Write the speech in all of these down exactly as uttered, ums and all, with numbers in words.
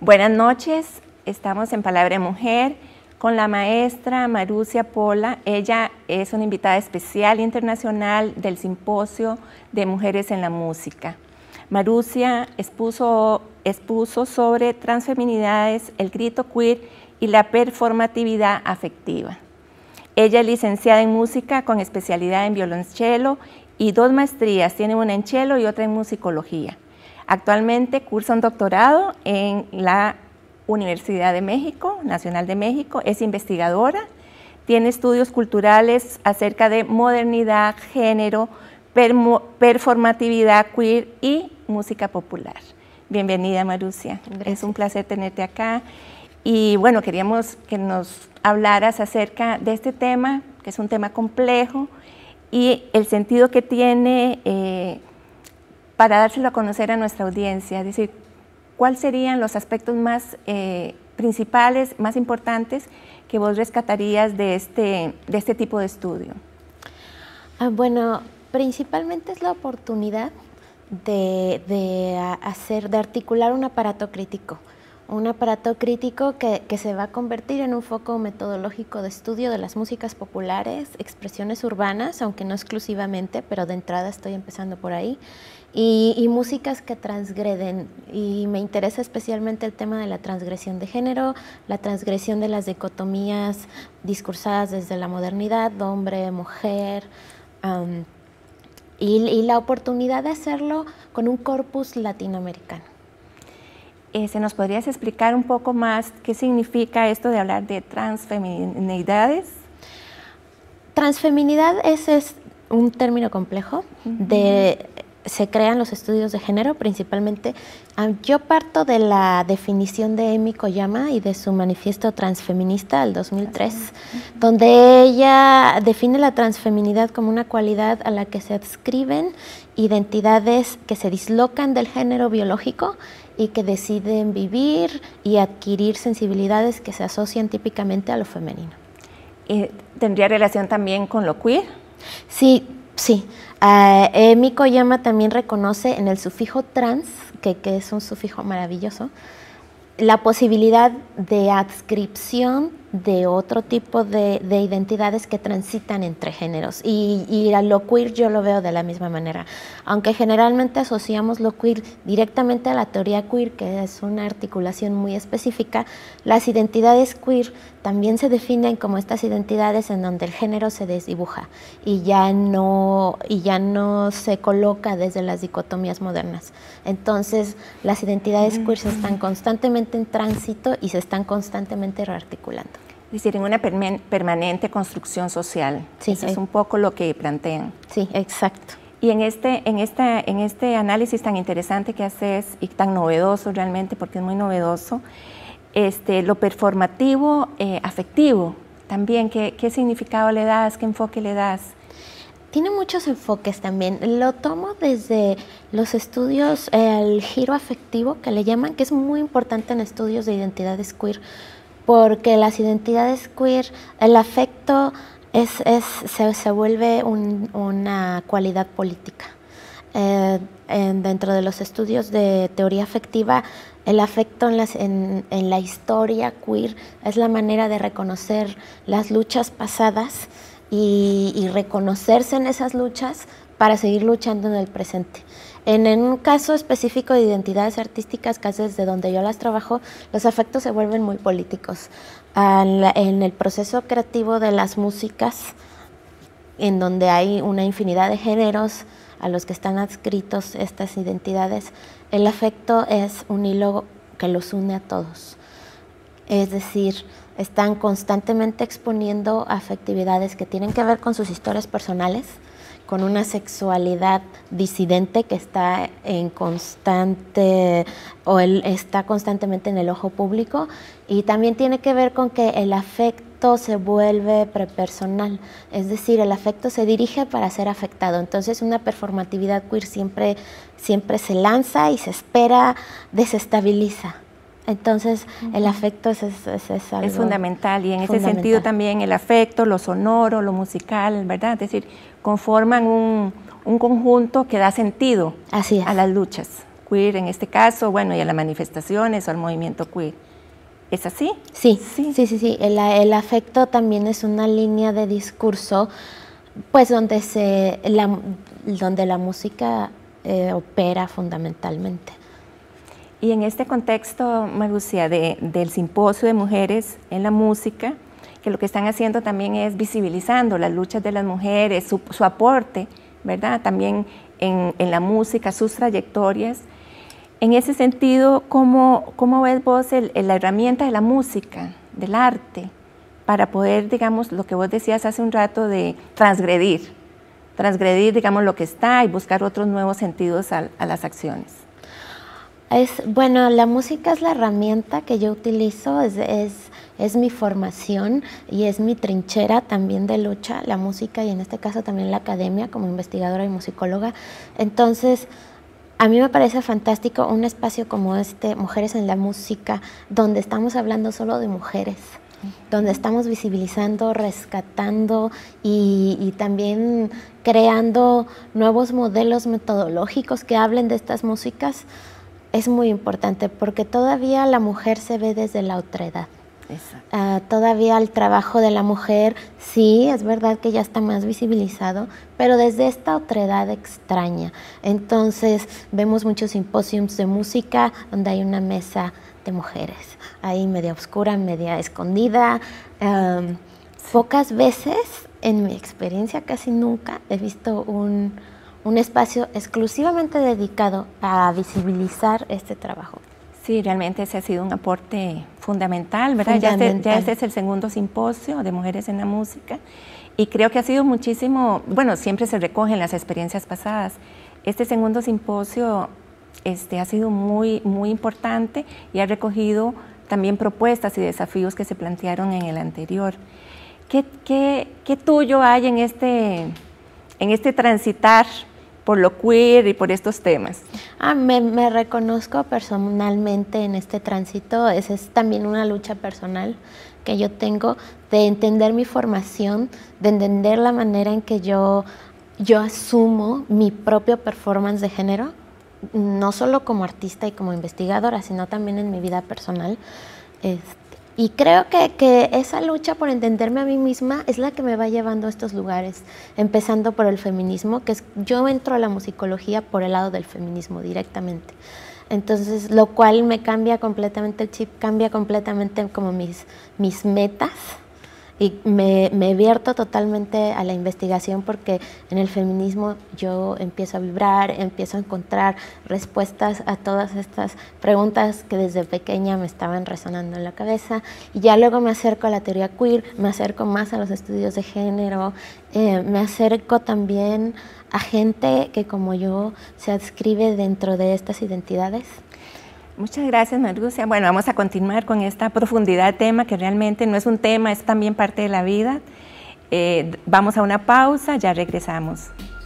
Buenas noches, estamos en Palabra de Mujer con la maestra Marusia Pola. Ella es una invitada especial internacional del Simposio de Mujeres en la Música. Marusia expuso, expuso sobre transfeminidades, el grito queer y la performatividad afectiva. Ella es licenciada en música con especialidad en violonchelo y dos maestrías, tiene una en cello y otra en musicología. Actualmente cursa un doctorado en la Universidad de México, Nacional de México, es investigadora, tiene estudios culturales acerca de modernidad, género, performatividad queer y música popular. Bienvenida, Marusia. Gracias. Es un placer tenerte acá. Y bueno, queríamos que nos hablaras acerca de este tema, que es un tema complejo, y el sentido que tiene eh, para dárselo a conocer a nuestra audiencia. Es decir, ¿cuáles serían los aspectos más eh, principales, más importantes que vos rescatarías de este, de este tipo de estudio? Ah, bueno, principalmente es la oportunidad de, de hacer, de articular un aparato crítico. Un aparato crítico que, que se va a convertir en un foco metodológico de estudio de las músicas populares, expresiones urbanas, aunque no exclusivamente, pero de entrada estoy empezando por ahí, y, y músicas que transgreden. Y me interesa especialmente el tema de la transgresión de género, la transgresión de las dicotomías discursadas desde la modernidad, hombre, mujer, um, y, y la oportunidad de hacerlo con un corpus latinoamericano. Eh, ¿Se nos podrías explicar un poco más qué significa esto de hablar de transfeminidades? Transfeminidad es, es un término complejo. Uh-huh. de, se crean los estudios de género principalmente. Um, yo parto de la definición de Emi Koyama y de su manifiesto transfeminista del dos mil tres, uh-huh. donde ella define la transfeminidad como una cualidad a la que se adscriben identidades que se dislocan del género biológico y que deciden vivir y adquirir sensibilidades que se asocian típicamente a lo femenino. ¿Y tendría relación también con lo queer? Sí, sí. Uh, Emi Koyama también reconoce en el sufijo trans, que, que es un sufijo maravilloso, la posibilidad de adscripción de otro tipo de, de identidades que transitan entre géneros. Y, y a lo queer yo lo veo de la misma manera. Aunque generalmente asociamos lo queer directamente a la teoría queer, que es una articulación muy específica, las identidades queer también se definen como estas identidades en donde el género se desdibuja y ya no, y ya no se coloca desde las dicotomías modernas. Entonces, las identidades queer se están constantemente en tránsito y se están constantemente rearticulando. Es decir, en una permanente construcción social. Sí, Eso eh, es un poco lo que plantean. Sí, exacto. Y en este, en, esta, en este análisis tan interesante que haces y tan novedoso realmente, porque es muy novedoso, este, lo performativo, eh, afectivo, también, ¿qué, ¿qué significado le das, qué enfoque le das? Tiene muchos enfoques también. Lo tomo desde los estudios, eh, el giro afectivo que le llaman, que es muy importante en estudios de identidades queer, porque las identidades queer, el afecto es, es, se, se vuelve un, una cualidad política. Eh, en, dentro de los estudios de teoría afectiva, el afecto en, las, en, en la historia queer es la manera de reconocer las luchas pasadas y, y reconocerse en esas luchas para seguir luchando en el presente. En, en un caso específico de identidades artísticas, que es desde donde yo las trabajo, los afectos se vuelven muy políticos. En, la, en el proceso creativo de las músicas, en donde hay una infinidad de géneros a los que están adscritos estas identidades, el afecto es un hilo que los une a todos. Es decir, están constantemente exponiendo afectividades que tienen que ver con sus historias personales, con una sexualidad disidente que está en constante, o él está constantemente en el ojo público, y también tiene que ver con que el afecto se vuelve prepersonal, es decir, el afecto se dirige para ser afectado. Entonces una performatividad queer siempre, siempre se lanza y se espera, desestabiliza. Entonces, uh-huh. el afecto es, es, es, es algo es fundamental, y en ese sentido también el afecto, lo sonoro, lo musical, ¿verdad? Es decir, conforman un, un conjunto que da sentido Así es. a las luchas queer en este caso, bueno, y a las manifestaciones o al movimiento queer. ¿Es así? Sí, sí, sí, sí. sí. El, el afecto también es una línea de discurso, pues donde, se, la, donde la música eh, opera fundamentalmente. Y en este contexto, Marusia, de, del simposio de mujeres en la música, que lo que están haciendo también es visibilizando las luchas de las mujeres, su, su aporte, ¿verdad? También en, en la música, sus trayectorias. En ese sentido, ¿cómo, cómo ves vos el, el, la herramienta de la música, del arte, para poder, digamos, lo que vos decías hace un rato de transgredir, transgredir, digamos, lo que está y buscar otros nuevos sentidos a, a las acciones? Es, bueno, la música es la herramienta que yo utilizo, es, es, es mi formación y es mi trinchera también de lucha, la música y en este caso también la academia como investigadora y musicóloga. Entonces, a mí me parece fantástico un espacio como este, Mujeres en la Música, donde estamos hablando solo de mujeres, donde estamos visibilizando, rescatando y, y también creando nuevos modelos metodológicos que hablen de estas músicas. Es muy importante porque todavía la mujer se ve desde la otredad. Uh, todavía el trabajo de la mujer, sí, es verdad que ya está más visibilizado, pero desde esta otredad extraña. Entonces vemos muchos simposios de música donde hay una mesa de mujeres, ahí media oscura, media escondida. Um, pocas veces, en mi experiencia casi nunca, he visto un, un espacio exclusivamente dedicado a visibilizar este trabajo. Sí, realmente ese ha sido un aporte fundamental, ¿verdad? Fundamental. Ya, este, ya este es el segundo simposio de Mujeres en la Música y creo que ha sido muchísimo, bueno, siempre se recogen las experiencias pasadas. Este segundo simposio este, ha sido muy, muy importante y ha recogido también propuestas y desafíos que se plantearon en el anterior. ¿Qué, qué, qué tuyo hay en este, en este transitar por lo queer y por estos temas? Ah, me, me reconozco personalmente en este tránsito. Esa es también una lucha personal que yo tengo de entender mi formación, de entender la manera en que yo, yo asumo mi propio performance de género, no solo como artista y como investigadora, sino también en mi vida personal. Este, Y creo que, que esa lucha por entenderme a mí misma es la que me va llevando a estos lugares, empezando por el feminismo, que es, yo entro a la musicología por el lado del feminismo directamente. Entonces, lo cual me cambia completamente el chip, cambia completamente como mis, mis metas y me, me vierto totalmente a la investigación porque en el feminismo yo empiezo a vibrar, empiezo a encontrar respuestas a todas estas preguntas que desde pequeña me estaban resonando en la cabeza y ya luego me acerco a la teoría queer, me acerco más a los estudios de género, eh, me acerco también a gente que como yo se adscribe dentro de estas identidades. Muchas gracias, Marusia. Bueno, vamos a continuar con esta profundidad de tema que realmente no es un tema, es también parte de la vida. Eh, vamos a una pausa, ya regresamos.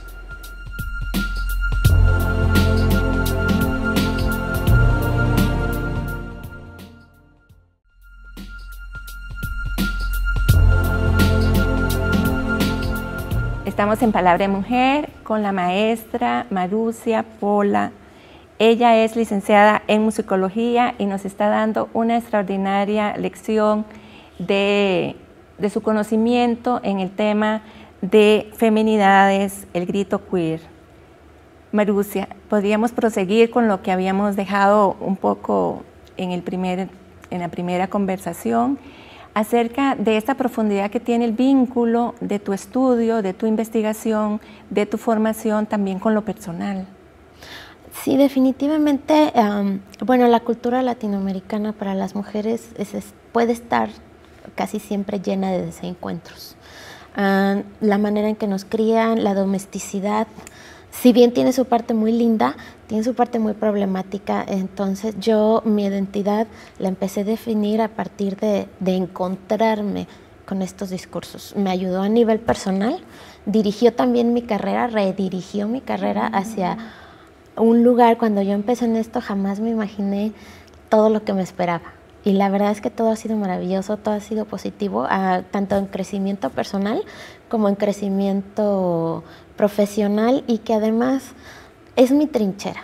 Estamos en Palabra de Mujer con la maestra Marusia Pola. Ella es licenciada en musicología y nos está dando una extraordinaria lección de, de su conocimiento en el tema de feminidades, el grito queer. Marusia, ¿podríamos proseguir con lo que habíamos dejado un poco en, el primer, en la primera conversación acerca de esta profundidad que tiene el vínculo de tu estudio, de tu investigación, de tu formación también con lo personal? Sí, definitivamente, um, bueno, la cultura latinoamericana para las mujeres es, es, puede estar casi siempre llena de desencuentros. Uh, la manera en que nos crían, la domesticidad, si bien tiene su parte muy linda, tiene su parte muy problemática. Entonces yo mi identidad la empecé a definir a partir de, de encontrarme con estos discursos. Me ayudó a nivel personal, dirigió también mi carrera, redirigió mi carrera hacia un lugar. Cuando yo empecé en esto jamás me imaginé todo lo que me esperaba y la verdad es que todo ha sido maravilloso, todo ha sido positivo, a, tanto en crecimiento personal como en crecimiento profesional y que además es mi trinchera.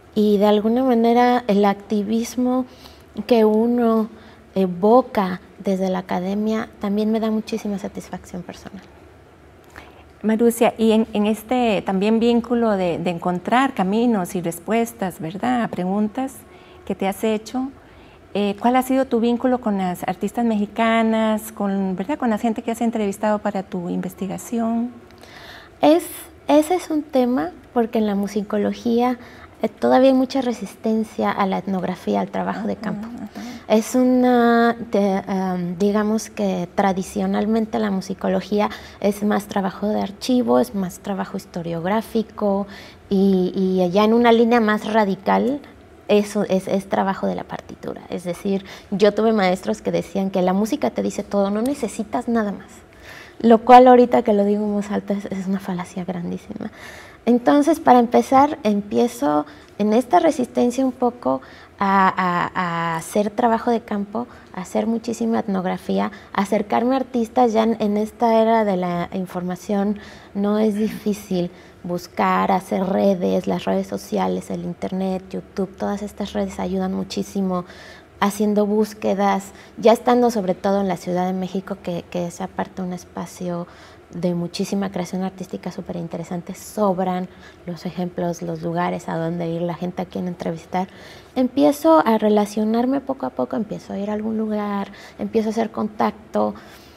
y de alguna manera el activismo que uno evoca desde la academia también me da muchísima satisfacción personal. Marusia, y en, en este también vínculo de, de encontrar caminos y respuestas, ¿verdad?, a preguntas que te has hecho, eh, ¿cuál ha sido tu vínculo con las artistas mexicanas, con, ¿verdad?, con la gente que has entrevistado para tu investigación? Es, ese es un tema porque en la musicología eh, todavía hay mucha resistencia a la etnografía, al trabajo de campo. Uh-huh, uh-huh. Es una, de, um, digamos que tradicionalmente la musicología es más trabajo de archivo, es más trabajo historiográfico y, y ya en una línea más radical eso es, es trabajo de la partitura. Es decir, yo tuve maestros que decían que la música te dice todo, no necesitas nada más. Lo cual ahorita que lo digo en voz alta es, es una falacia grandísima. Entonces, para empezar, empiezo en esta resistencia un poco a, a, a hacer trabajo de campo, a hacer muchísima etnografía, a acercarme a artistas. Ya en, en esta era de la información no es difícil buscar, hacer redes, las redes sociales, el internet, YouTube, todas estas redes ayudan muchísimo haciendo búsquedas, ya estando sobre todo en la Ciudad de México, que, que es aparte un espacio de muchísima creación artística súper interesante, sobran los ejemplos, los lugares a donde ir, la gente a quien entrevistar. Empiezo a relacionarme poco a poco, empiezo a ir a algún lugar, empiezo a hacer contacto.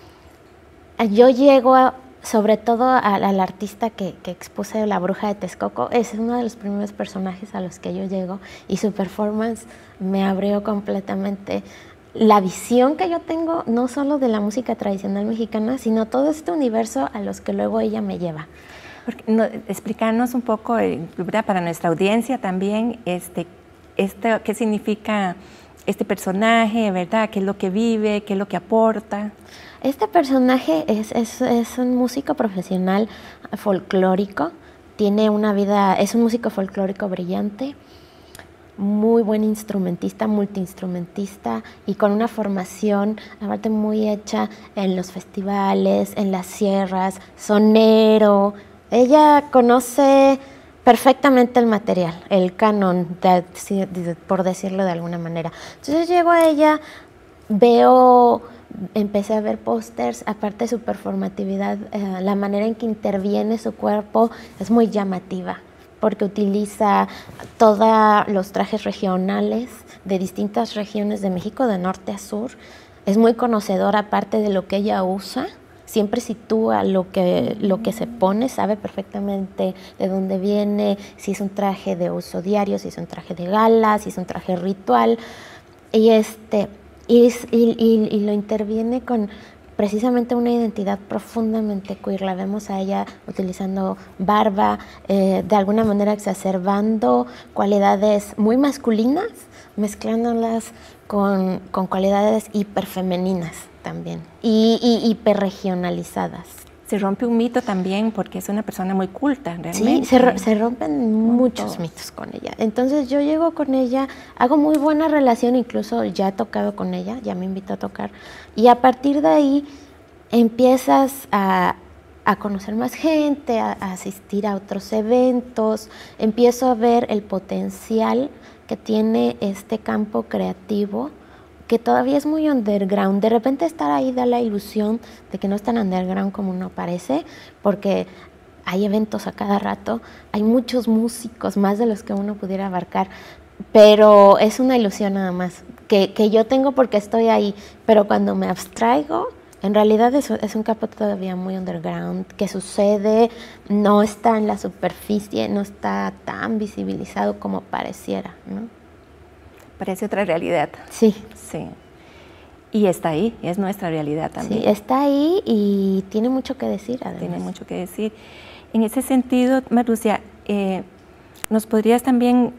Yo llego a, sobre todo al, al artista que, que expuse, La Bruja de Texcoco, es uno de los primeros personajes a los que yo llego y su performance me abrió completamente la visión que yo tengo, no solo de la música tradicional mexicana, sino todo este universo a los que luego ella me lleva. Porque, no, explicarnos un poco, ¿verdad?, para nuestra audiencia también, este, este, qué significa este personaje, ¿verdad?, qué es lo que vive, qué es lo que aporta. Este personaje es, es, es un músico profesional folclórico, tiene una vida, es un músico folclórico brillante, muy buen instrumentista, multiinstrumentista y con una formación aparte muy hecha en los festivales, en las sierras, sonero. Ella conoce perfectamente el material, el canon, de, de, por decirlo de alguna manera. Entonces llego a ella, veo, empecé a ver pósters, aparte de su performatividad, eh, la manera en que interviene su cuerpo es muy llamativa, porque utiliza todos los trajes regionales de distintas regiones de México, de norte a sur. Es muy conocedora, aparte de lo que ella usa, siempre sitúa lo que, lo que se pone, sabe perfectamente de dónde viene, si es un traje de uso diario, si es un traje de gala, si es un traje ritual, y, este, y, y, y, y lo interviene con precisamente una identidad profundamente queer. La vemos a ella utilizando barba, eh, de alguna manera exacerbando cualidades muy masculinas, mezclándolas con, con cualidades hiperfemeninas también y, y hiperregionalizadas. Se rompe un mito también porque es una persona muy culta, realmente. Sí, se, se rompen muchos mitos con ella. Entonces yo llego con ella, hago muy buena relación, incluso ya he tocado con ella, ya me invitó a tocar, y a partir de ahí empiezas a, a conocer más gente, a, a asistir a otros eventos, empiezo a ver el potencial que tiene este campo creativo, que todavía es muy underground. De repente estar ahí da la ilusión de que no es tan underground como uno parece, porque hay eventos a cada rato, hay muchos músicos, más de los que uno pudiera abarcar, pero es una ilusión nada más, que, que yo tengo porque estoy ahí, pero cuando me abstraigo, en realidad es, es un campo todavía muy underground, que sucede, no está en la superficie, no está tan visibilizado como pareciera, ¿no? Parece otra realidad. Sí. Sí. Y está ahí, es nuestra realidad también. Sí, está ahí y tiene mucho que decir, además. Tiene mucho que decir. En ese sentido, Marusia, eh, ¿nos podrías también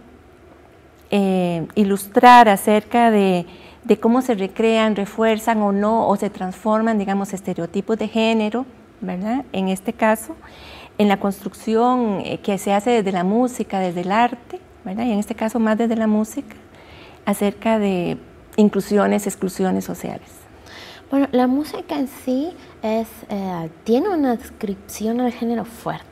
eh, ilustrar acerca de, de cómo se recrean, refuerzan o no, o se transforman, digamos, estereotipos de género, ¿verdad?, en este caso, en la construcción eh, que se hace desde la música, desde el arte, ¿verdad?, y en este caso más desde la música, acerca de inclusiones, exclusiones sociales? Bueno, la música en sí es, eh, tiene una adscripción al género fuerte,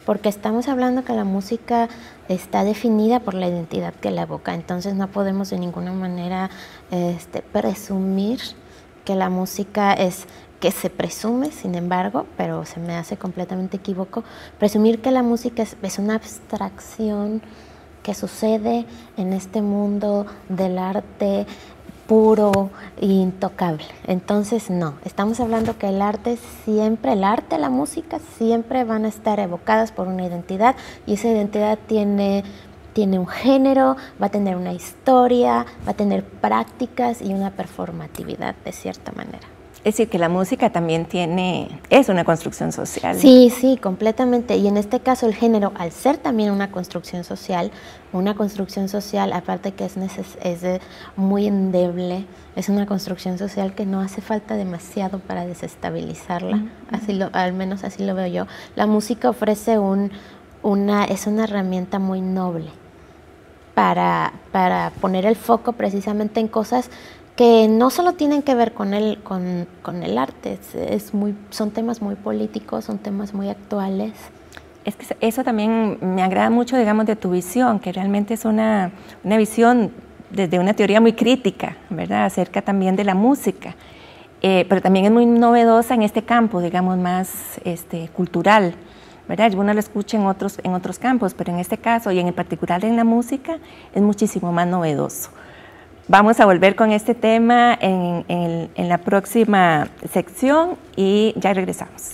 porque estamos hablando que la música está definida por la identidad que la evoca, entonces no podemos de ninguna manera este, presumir que la música es, que se presume, sin embargo, pero se me hace completamente equívoco, presumir que la música es, es una abstracción que sucede en este mundo del arte puro e intocable. Entonces no, estamos hablando que el arte siempre, el arte, la música siempre van a estar evocadas por una identidad y esa identidad tiene, tiene un género, va a tener una historia, va a tener prácticas y una performatividad de cierta manera. Es decir, que la música también tiene, es una construcción social. Sí, sí, completamente. Y en este caso el género, al ser también una construcción social, una construcción social, aparte que es, neces es de, muy endeble, es una construcción social que no hace falta demasiado para desestabilizarla, uh-huh. así lo, al menos así lo veo yo. La música ofrece un, una, es una herramienta muy noble para, para poner el foco precisamente en cosas que no solo tienen que ver con el, con, con el arte, es, es muy, son temas muy políticos, son temas muy actuales. Es que eso también me agrada mucho, digamos, de tu visión, que realmente es una, una visión desde una teoría muy crítica, ¿verdad?, acerca también de la música, eh, pero también es muy novedosa en este campo, digamos, más este, cultural, ¿verdad? Uno lo escucha en otros, en otros campos, pero en este caso, y en particular en la música, es muchísimo más novedoso. Vamos a volver con este tema en, en, en la próxima sección y ya regresamos.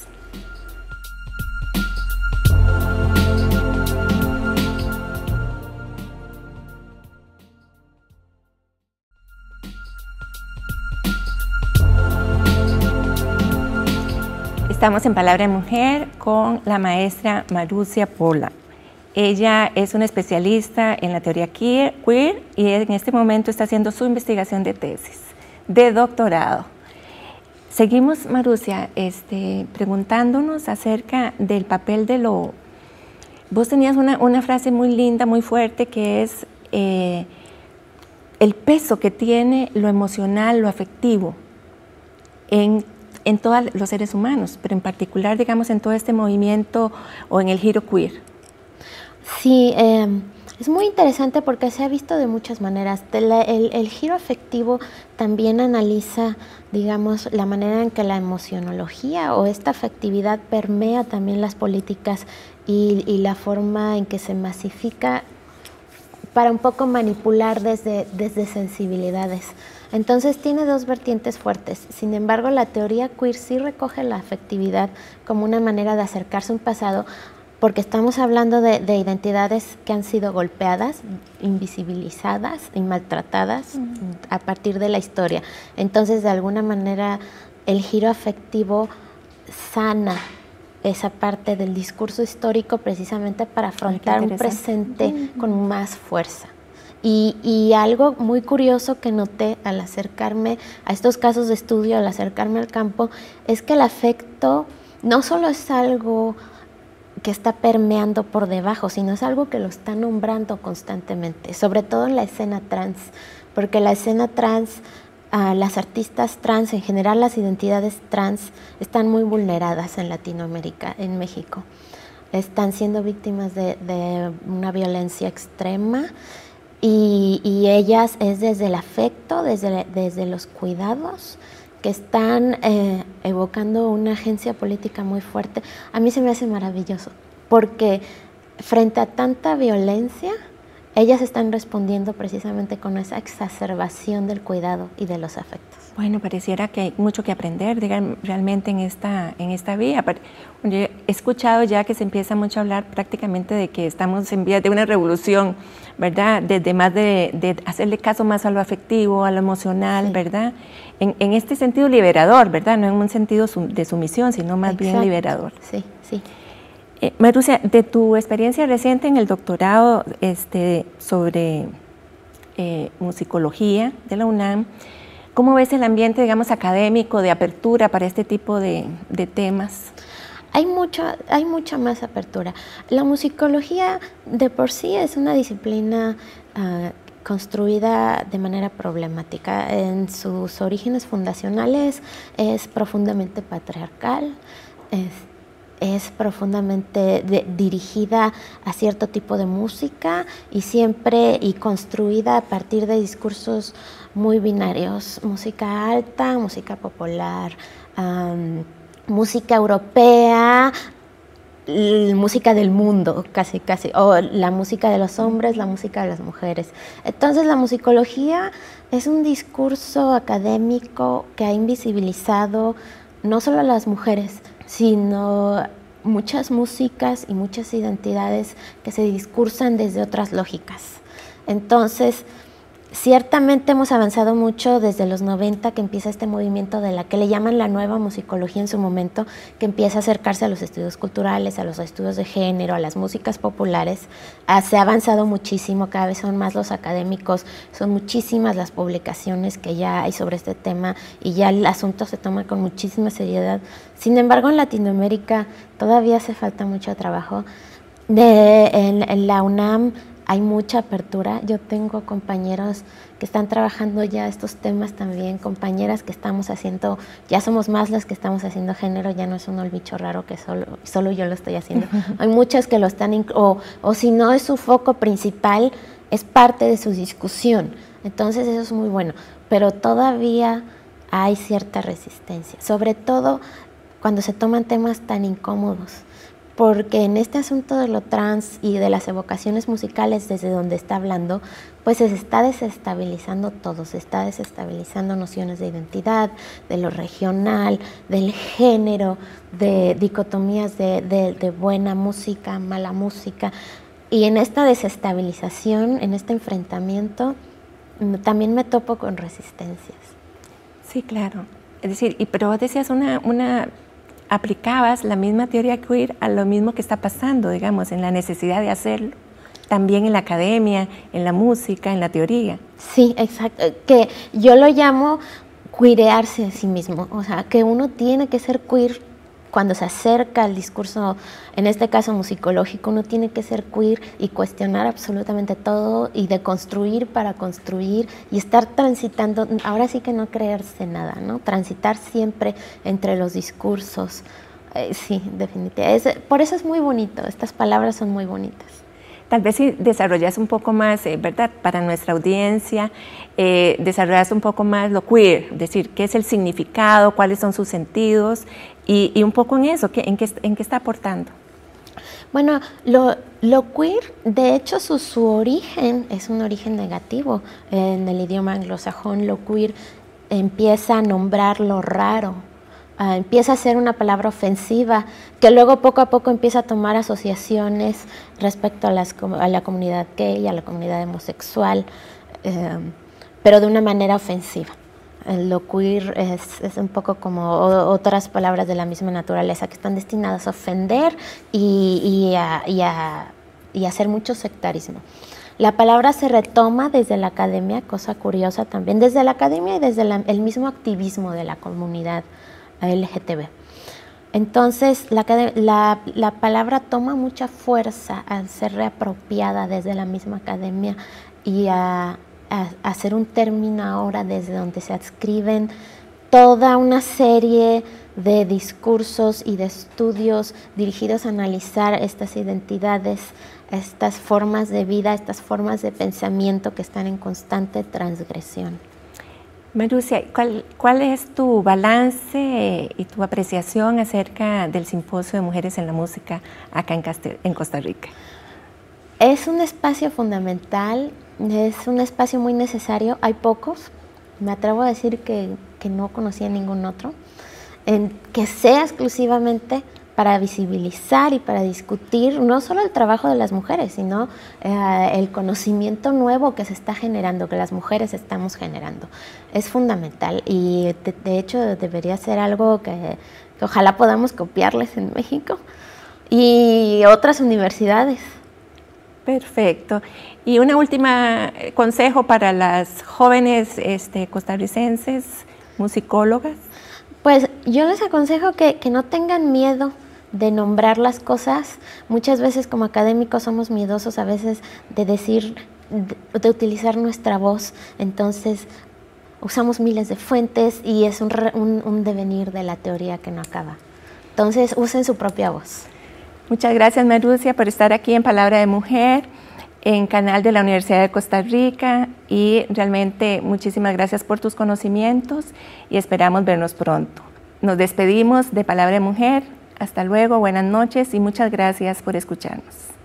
Estamos en Palabra de Mujer con la maestra Marusia Pola. Ella es una especialista en la teoría queer y en este momento está haciendo su investigación de tesis, de doctorado. Seguimos, Marusia, este, preguntándonos acerca del papel de lo... Vos tenías una, una frase muy linda, muy fuerte, que es eh, el peso que tiene lo emocional, lo afectivo en, en todos los seres humanos, pero en particular, digamos, en todo este movimiento o en el giro queer. Sí, eh, es muy interesante porque se ha visto de muchas maneras. El, el, el giro afectivo también analiza, digamos, la manera en que la emocionología o esta afectividad permea también las políticas y, y la forma en que se masifica para un poco manipular desde, desde sensibilidades. Entonces tiene dos vertientes fuertes. Sin embargo, la teoría queer sí recoge la afectividad como una manera de acercarse a un pasado, porque estamos hablando de, de identidades que han sido golpeadas, invisibilizadas y maltratadas uh-huh. a partir de la historia. Entonces, de alguna manera, el giro afectivo sana esa parte del discurso histórico precisamente para afrontar un presente uh-huh. con más fuerza. Y, y algo muy curioso que noté al acercarme a estos casos de estudio, al acercarme al campo, es que el afecto no solo es algo que está permeando por debajo, sino es algo que lo está nombrando constantemente, sobre todo en la escena trans, porque la escena trans, uh, las artistas trans, en general las identidades trans, están muy vulneradas en Latinoamérica, en México. Están siendo víctimas de, de una violencia extrema y, y ellas es desde el afecto, desde, desde los cuidados, que están eh, evocando una agencia política muy fuerte. A mí se me hace maravilloso, porque frente a tanta violencia, ellas están respondiendo precisamente con esa exacerbación del cuidado y de los afectos. Bueno, pareciera que hay mucho que aprender, digan, realmente en esta, en esta vía. Yo he escuchado ya que se empieza mucho a hablar prácticamente de que estamos en vías de una revolución, ¿verdad? Desde más de, de hacerle caso más a lo afectivo, a lo emocional, sí. ¿verdad? En, en este sentido liberador, ¿verdad? No en un sentido de sumisión, sino más Exacto. bien liberador. Sí, sí. Eh, Marusia, de tu experiencia reciente en el doctorado este, sobre eh, musicología de la UNAM, ¿cómo ves el ambiente, digamos, académico de apertura para este tipo de, de temas? Hay, mucho, hay mucha más apertura. La musicología de por sí es una disciplina uh, construida de manera problemática. En sus orígenes fundacionales es profundamente patriarcal, es, es profundamente de, dirigida a cierto tipo de música y siempre y construida a partir de discursos muy binarios, música alta, música popular, um, música europea, música del mundo, casi, casi, o la música de los hombres, la música de las mujeres. Entonces la musicología es un discurso académico que ha invisibilizado no solo a las mujeres, sino muchas músicas y muchas identidades que se discursan desde otras lógicas. Entonces, ciertamente hemos avanzado mucho desde los noventa, que empieza este movimiento de la que le llaman la nueva musicología en su momento, que empieza a acercarse a los estudios culturales, a los estudios de género, a las músicas populares. Ah, se ha avanzado muchísimo, cada vez son más los académicos, son muchísimas las publicaciones que ya hay sobre este tema y ya el asunto se toma con muchísima seriedad. Sin embargo, en Latinoamérica todavía hace falta mucho trabajo. De, en, en la UNAM hay mucha apertura. Yo tengo compañeros que están trabajando ya estos temas también, compañeras que estamos haciendo, ya somos más las que estamos haciendo género, ya no es uno el bicho raro que solo, solo yo lo estoy haciendo. Hay muchas que lo están, o, o si no es su foco principal, es parte de su discusión. Entonces eso es muy bueno, pero todavía hay cierta resistencia, sobre todo cuando se toman temas tan incómodos. Porque en este asunto de lo trans y de las evocaciones musicales desde donde está hablando, pues se está desestabilizando todo, se está desestabilizando nociones de identidad, de lo regional, del género, de dicotomías de, de, de buena música, mala música. Y en esta desestabilización, en este enfrentamiento, también me topo con resistencias. Sí, claro. Es decir, y, pero vos decías una... una aplicabas la misma teoría queer a lo mismo que está pasando, digamos, en la necesidad de hacerlo, también en la academia, en la música, en la teoría. Sí, exacto, que yo lo llamo queerearse a sí mismo, o sea, que uno tiene que ser queer cuando se acerca al discurso, en este caso musicológico, uno tiene que ser queer y cuestionar absolutamente todo y deconstruir para construir y estar transitando, ahora sí que no creerse nada, ¿no? Transitar siempre entre los discursos. Eh, sí, definitivamente. Es, por eso es muy bonito, estas palabras son muy bonitas. Tal vez si desarrollas un poco más, eh, ¿verdad? Para nuestra audiencia, eh, desarrollas un poco más lo queer, es decir, qué es el significado, cuáles son sus sentidos y, y un poco en eso, ¿qué, en, qué, ¿en qué está aportando? Bueno, lo, lo queer, de hecho, su, su origen es un origen negativo. En el idioma anglosajón, lo queer empieza a nombrar lo raro. Uh, empieza a ser una palabra ofensiva que luego poco a poco empieza a tomar asociaciones respecto a, las, a la comunidad gay, a la comunidad homosexual, eh, pero de una manera ofensiva. Lo queer es, es un poco como otras palabras de la misma naturaleza que están destinadas a ofender y, y, a, y, a, y a hacer mucho sectarismo. La palabra se retoma desde la academia, cosa curiosa también, desde la academia y desde la, el mismo activismo de la comunidad L G T B. Entonces la, la, la palabra toma mucha fuerza al ser reapropiada desde la misma academia y a, a, a ser un término ahora desde donde se adscriben toda una serie de discursos y de estudios dirigidos a analizar estas identidades, estas formas de vida, estas formas de pensamiento que están en constante transgresión. Marusia, ¿cuál, ¿cuál es tu balance y tu apreciación acerca del Simposio de Mujeres en la Música acá en, Castel, en Costa Rica? Es un espacio fundamental, es un espacio muy necesario, hay pocos, me atrevo a decir que, que no conocía ningún otro, en que sea exclusivamente para visibilizar y para discutir no solo el trabajo de las mujeres, sino eh, el conocimiento nuevo que se está generando, que las mujeres estamos generando. Es fundamental y de, de hecho debería ser algo que, que ojalá podamos copiarles en México y otras universidades. Perfecto. Y una última consejo para las jóvenes este, costarricenses, musicólogas. Pues yo les aconsejo que, que no tengan miedo de nombrar las cosas. Muchas veces como académicos somos miedosos a veces de decir, de, de utilizar nuestra voz, entonces usamos miles de fuentes y es un, un, un devenir de la teoría que no acaba. Entonces, usen su propia voz. Muchas gracias, Marusia, por estar aquí en Palabra de Mujer, en canal de la Universidad de Costa Rica, y realmente muchísimas gracias por tus conocimientos y esperamos vernos pronto. Nos despedimos de Palabra de Mujer. Hasta luego, buenas noches y muchas gracias por escucharnos.